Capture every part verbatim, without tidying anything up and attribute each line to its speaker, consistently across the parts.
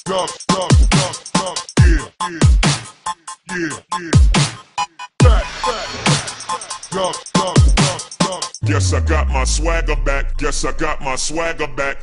Speaker 1: duck, duck, duck, duck, yeah, yeah, yeah, yeah. Back, back, duck, duck, duck, duck. Guess I got my swagger back. Guess I got my swagger back.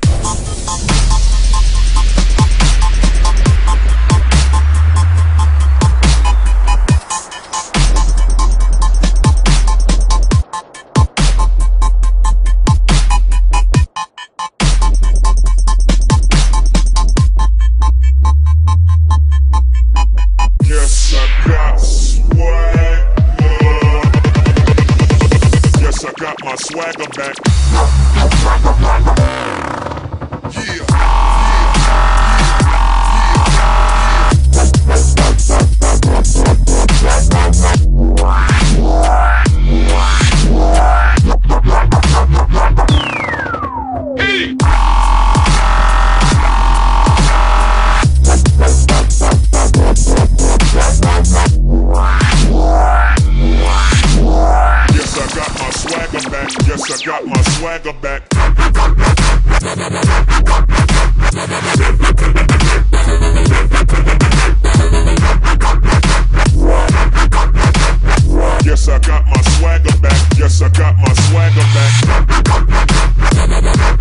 Speaker 1: Yes, I got swagger. Yes, I got my swagger back. Yeah. Yes, I got my swagger back. Yes, I got my swagger back. Yes, I got my swagger back.